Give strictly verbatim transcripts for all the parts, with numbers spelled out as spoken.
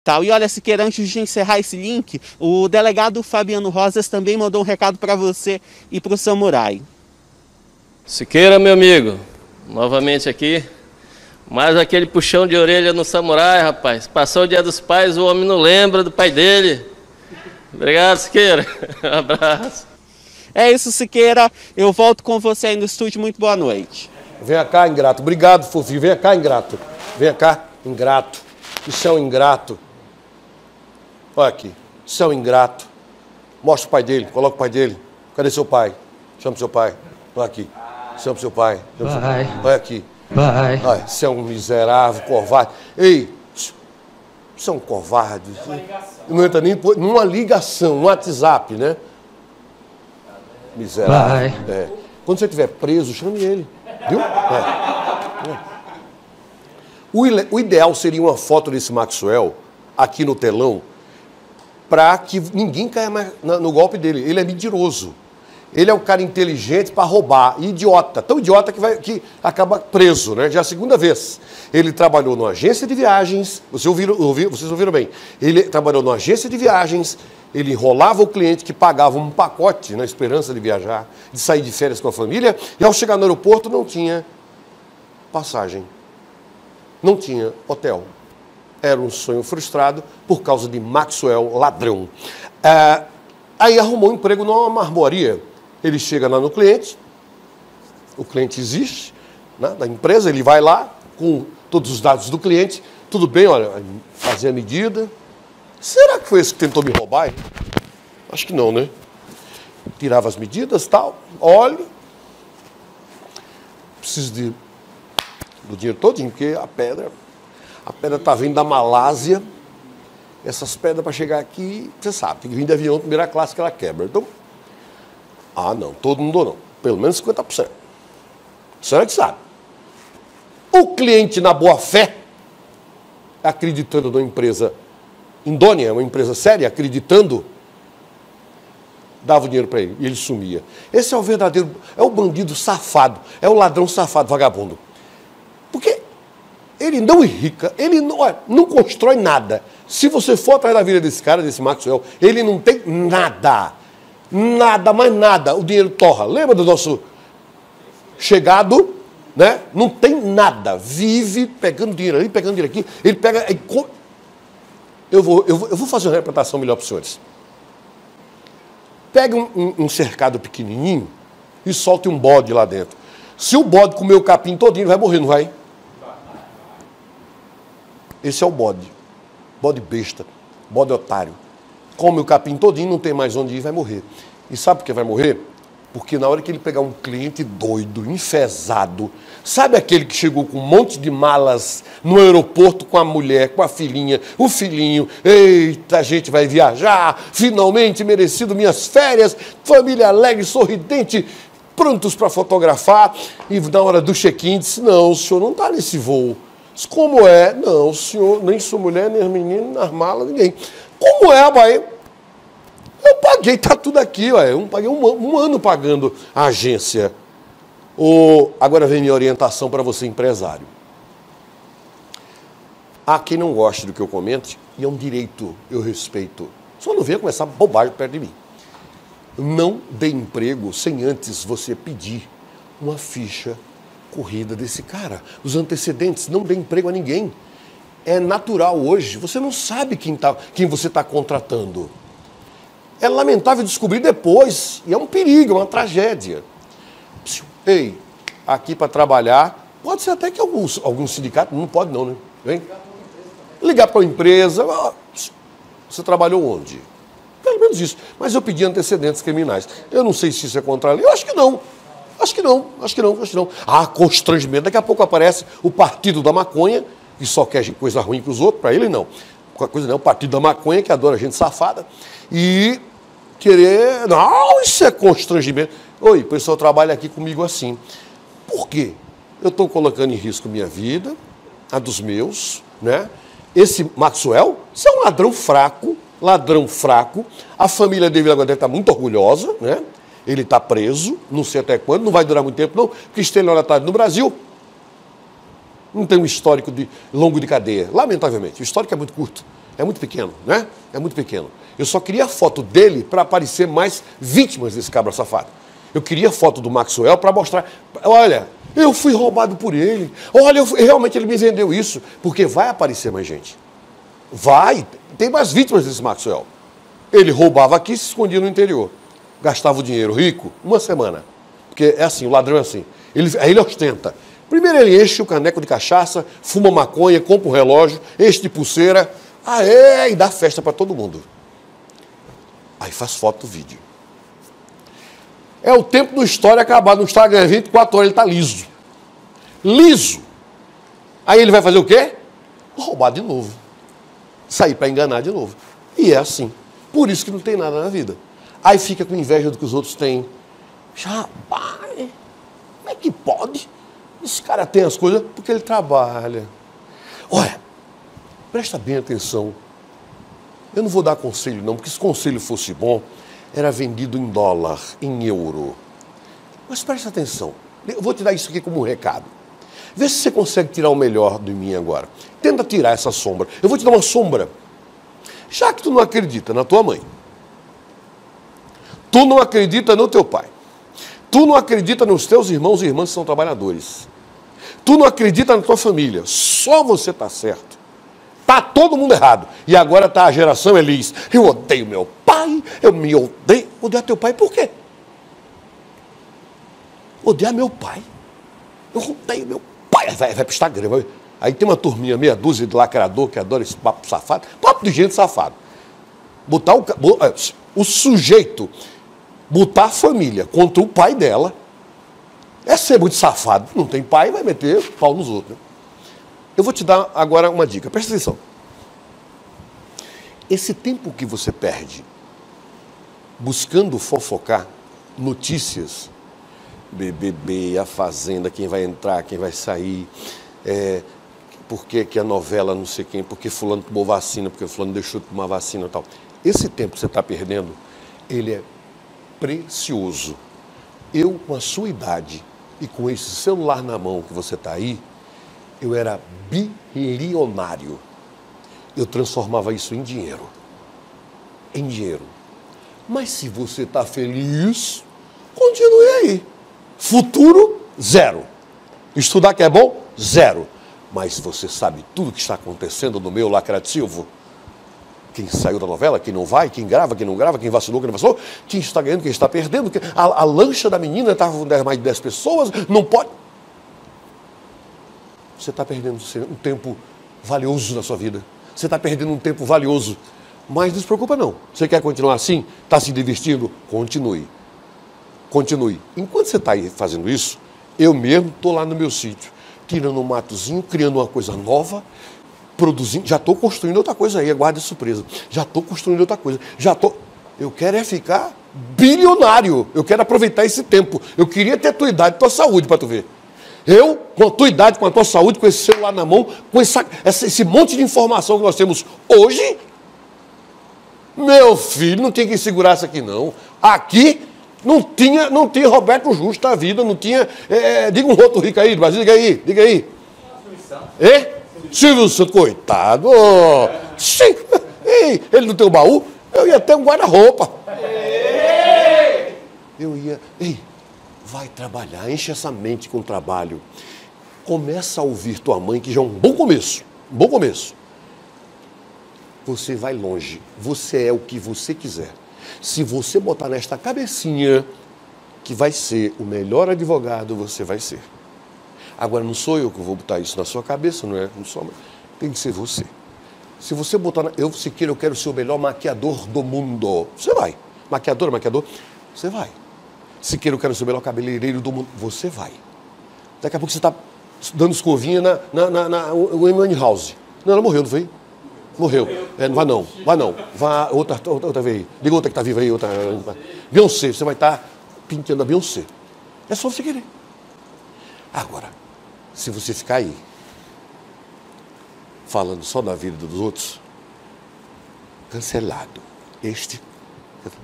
Tal. E olha, Siqueira, antes de encerrar esse link, o delegado Fabiano Rosas também mandou um recado para você e para o Samurai. Siqueira, meu amigo, novamente aqui, mais aquele puxão de orelha no Samurai, rapaz. Passou o Dia dos Pais, o homem não lembra do pai dele. Obrigado, Siqueira. Um abraço. É isso, Siqueira. Eu volto com você aí no estúdio. Muito boa noite. Vem cá, ingrato. Obrigado, Fofinho. Vem cá, ingrato. Vem cá, ingrato. Isso é um ingrato. Olha aqui. Isso é um ingrato. Mostra o pai dele. Coloca o pai dele. Cadê seu pai? Chama seu pai. Olha aqui. Chama seu pai. Chama seu pai. Olha aqui. Vai. Olha, você é um miserável, covarde. Ei, você é um covarde. Não entra nem numa ligação, no WhatsApp, né? Miserável. Vai. É. Quando você estiver preso, chame ele. Viu? É. É. O, o ideal seria uma foto desse Maxwell aqui no telão para que ninguém caia mais no golpe dele. Ele é mentiroso. Ele é um cara inteligente para roubar, idiota, tão idiota que, vai, que acaba preso, né? Já é a segunda vez. Ele trabalhou numa agência de viagens, vocês ouviram, ouviram, vocês ouviram bem, ele trabalhou numa agência de viagens, ele enrolava o cliente que pagava um pacote na esperança de viajar, de sair de férias com a família, e ao chegar no aeroporto não tinha passagem, não tinha hotel. Era um sonho frustrado por causa de Maxwell ladrão. Ah, aí arrumou um emprego numa marmoraria. Ele chega lá no cliente, o cliente existe, né, da empresa, ele vai lá com todos os dados do cliente, tudo bem, olha, fazer a medida. Será que foi esse que tentou me roubar? Hein? Acho que não, né? Tirava as medidas e tal, olhe, preciso de, do dinheiro todinho, porque a pedra, a pedra está vindo da Malásia, essas pedras para chegar aqui, você sabe, tem que vir de avião, primeira classe que ela quebra. Então, ah, não, todo mundo não. Pelo menos cinquenta por cento. Será que sabe? O cliente, na boa fé, acreditando numa empresa idônea, uma empresa séria, acreditando, dava o dinheiro para ele e ele sumia. Esse é o verdadeiro, é o bandido safado, é o ladrão safado, vagabundo. Porque ele não enrica, ele não, olha, não constrói nada. Se você for atrás da vida desse cara, desse Maxwell, ele não tem nada. Nada, mais nada, o dinheiro torra. Lembra do nosso chegado, né? Não tem nada, vive pegando dinheiro ali, pegando dinheiro aqui. Ele pega... Eu vou, eu vou, eu vou fazer uma interpretação melhor para os senhores. Pega um, um, um cercado pequenininho e solte um bode lá dentro. Se o bode comer o capim todinho, ele vai morrer, não vai? Esse é o bode. Bode besta, bode otário. Come o capim todinho, não tem mais onde ir, vai morrer. E sabe por que vai morrer? Porque na hora que ele pegar um cliente doido, enfesado, sabe aquele que chegou com um monte de malas no aeroporto com a mulher, com a filhinha, o filhinho, eita, a gente vai viajar, finalmente merecido minhas férias, família alegre, sorridente, prontos para fotografar, e na hora do check-in disse, não, o senhor não está nesse voo. Disse, como é? Não, o senhor, nem sua mulher, nem as meninas, nem as malas, ninguém. Como é, pai? Eu paguei, tá tudo aqui, ué. Eu paguei um, um ano pagando a agência. O, agora vem minha orientação para você, empresário. Há quem não goste do que eu comento, e é um direito, eu respeito. Só não venha começar bobagem perto de mim. Não dê emprego sem antes você pedir uma ficha corrida desse cara. Os antecedentes, não dê emprego a ninguém. É natural hoje, você não sabe quem, tá, quem você está contratando. É lamentável descobrir depois, e é um perigo, é uma tragédia. Ei, aqui para trabalhar, pode ser até que alguns, alguns sindicatos, não pode não, né? Vem? Ligar para uma empresa, você trabalhou onde? Pelo menos isso, mas eu pedi antecedentes criminais. Eu não sei se isso é contra a lei, eu acho que não. Acho que não, acho que não, acho que não. Ah, constrangimento, daqui a pouco aparece o Partido da Maconha, que só quer coisa ruim para os outros, para ele não. Qualquer coisa não, o Partido da Maconha, que adora gente safada, e querer... Não, isso é constrangimento. Oi, o pessoal trabalha aqui comigo assim. Por quê? Eu estou colocando em risco minha vida, a dos meus, né? Esse Maxwell, isso é um ladrão fraco, ladrão fraco. A família dele agora deve estar muito orgulhosa, né? Ele está preso, não sei até quando, não vai durar muito tempo não, porque estelionatário no Brasil não tem um histórico de longo de cadeia, lamentavelmente. O histórico é muito curto. É muito pequeno, né? É muito pequeno. Eu só queria a foto dele para aparecer mais vítimas desse cabra safado. Eu queria a foto do Maxwell para mostrar, olha, eu fui roubado por ele. Olha, eu fui, realmente ele me vendeu isso. Porque vai aparecer mais gente. Vai. Tem mais vítimas desse Maxwell. Ele roubava aqui e se escondia no interior. Gastava o dinheiro rico uma semana. Porque é assim, o ladrão é assim. Ele, aí ele ostenta. Primeiro ele enche o caneco de cachaça, fuma maconha, compra um relógio, enche de pulseira, aê, e dá festa para todo mundo. Aí faz foto, vídeo. É o tempo do História acabar. No Instagram, vinte e quatro horas, ele está liso. Liso. Aí ele vai fazer o quê? Roubar de novo. Sair para enganar de novo. E é assim. Por isso que não tem nada na vida. Aí fica com inveja do que os outros têm. Rapaz, como é que pode? Esse cara tem as coisas porque ele trabalha. Olha, presta bem atenção. Eu não vou dar conselho não, porque se conselho fosse bom, era vendido em dólar, em euro. Mas presta atenção. Eu vou te dar isso aqui como um recado. Vê se você consegue tirar o melhor de mim agora. Tenta tirar essa sombra. Eu vou te dar uma sombra. Já que tu não acredita na tua mãe, tu não acredita no teu pai, tu não acredita nos teus irmãos e irmãs que são trabalhadores, tu não acredita na tua família, só você está certo. Está todo mundo errado. E agora está a geração Elis. Eu odeio meu pai, eu me odeio. Odiar teu pai por quê? Odiar meu pai. Eu odeio meu pai. Vai, vai para o Instagram. Vai. Aí tem uma turminha, meia dúzia de lacrador que adora esse papo safado. Papo de gente safado. Botar o, o sujeito, botar a família contra o pai dela, é ser muito safado. Não tem pai, vai meter pau nos outros. Eu vou te dar agora uma dica. Presta atenção. Esse tempo que você perde buscando fofocar notícias, B B B, a Fazenda, quem vai entrar, quem vai sair, é, por que que a novela não sei quem, porque fulano tomou vacina, porque fulano deixou de tomar vacina e tal. Esse tempo que você está perdendo, ele é precioso. Eu, com a sua idade e com esse celular na mão que você está aí, eu era bilionário. Eu transformava isso em dinheiro. Em dinheiro. Mas se você está feliz, continue aí. Futuro, zero. Estudar que é bom, zero. Mas você sabe tudo o que está acontecendo no meu lacrativo? Quem saiu da novela, quem não vai, quem grava, quem não grava, quem vacilou, quem não vacilou, quem está ganhando, quem está perdendo. A, a lancha da menina estava com mais de dez pessoas, não pode... Você está perdendo um tempo valioso na sua vida. Você está perdendo um tempo valioso. Mas não se preocupa não. Você quer continuar assim? Está se divertindo? Continue. Continue. Enquanto você está aí fazendo isso, eu mesmo estou lá no meu sítio, tirando um matozinho, criando uma coisa nova, produzindo. Já estou construindo outra coisa aí, aguarde surpresa. Já estou construindo outra coisa. Já estou... Eu quero é ficar bilionário. Eu quero aproveitar esse tempo. Eu queria ter a tua idade e tua saúde para tu ver. Eu, com a tua idade, com a tua saúde, com esse celular na mão, com essa, esse monte de informação que nós temos hoje, meu filho, não tinha que segurar isso aqui, não. Aqui não tinha, não tinha Roberto Justo da vida, não tinha... É, diga um outro rico aí do Brasil, diga aí, diga aí. É? Silvio Santos, coitado. Oh, sim. Ei, ele no teu baú, eu ia ter um guarda-roupa. Eu ia... Ei, vai trabalhar, enche essa mente com trabalho. Começa a ouvir tua mãe, que já é um bom começo. Um bom começo. Você vai longe. Você é o que você quiser. Se você botar nesta cabecinha que vai ser o melhor advogado, você vai ser. Agora, não sou eu que vou botar isso na sua cabeça, não é? Não sou, tem que ser você. Se você botar... Na, eu, Siqueira, eu quero ser o melhor maquiador do mundo. Você vai. Maquiador, maquiador, você vai. Siqueira, eu quero ser o melhor cabeleireiro do mundo. Você vai. Daqui a pouco você está dando escovinha na, na, na, na Wayne House. Não, ela morreu, não foi? Morreu. É, não vai não, vai não. Vai outra, outra, outra vez. Diga outra que está viva aí, outra. Beyoncé, você vai estar pintando a Beyoncé. É só você querer. Agora, se você ficar aí, falando só da vida dos outros, cancelado. Este,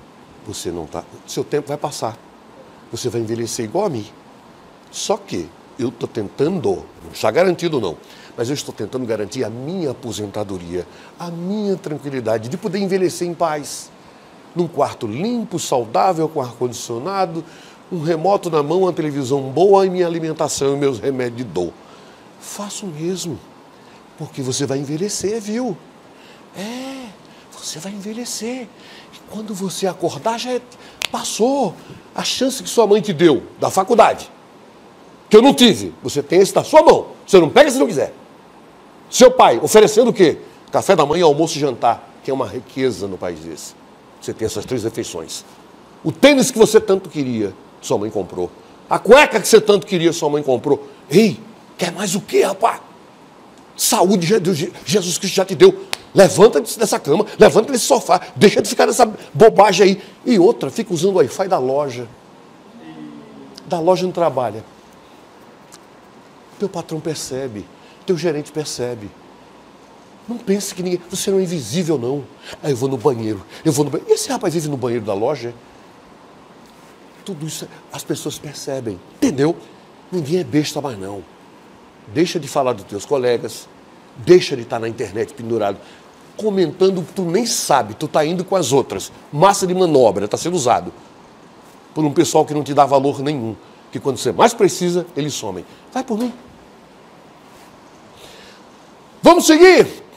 você não está... Seu tempo vai passar. Você vai envelhecer igual a mim. Só que eu estou tentando, não está garantido não, mas eu estou tentando garantir a minha aposentadoria, a minha tranquilidade de poder envelhecer em paz. Num quarto limpo, saudável, com ar-condicionado, um remoto na mão, uma televisão boa e minha alimentação e meus remédios de dor. Faça o mesmo, porque você vai envelhecer, viu? É, você vai envelhecer. E quando você acordar, já é, passou a chance que sua mãe te deu da faculdade, que eu não tive. Você tem esse da sua mão. Você não pega se não quiser. Seu pai oferecendo o quê? Café da manhã, almoço e jantar, que é uma riqueza no país desse. Você tem essas três refeições. O tênis que você tanto queria, sua mãe comprou. A cueca que você tanto queria, sua mãe comprou. Ei, quer mais o quê, rapaz? Saúde, Jesus Cristo já te deu. Levanta-te dessa cama, levanta desse sofá, deixa de ficar nessa bobagem aí. E outra, fica usando o Wi-Fi da loja. Da loja não trabalha. Teu patrão percebe, teu gerente percebe. Não pense que ninguém... Você não é invisível, não. Aí eu vou no banheiro, eu vou no banheiro. E esse rapaz vive no banheiro da loja? Tudo isso as pessoas percebem, entendeu? Ninguém é besta mais, não. Deixa de falar dos teus colegas, deixa de estar na internet pendurado, comentando o que tu nem sabe, tu tá indo com as outras. Massa de manobra, está sendo usado por um pessoal que não te dá valor nenhum. Que quando você mais precisa, eles somem. Vai por mim. Vamos seguir?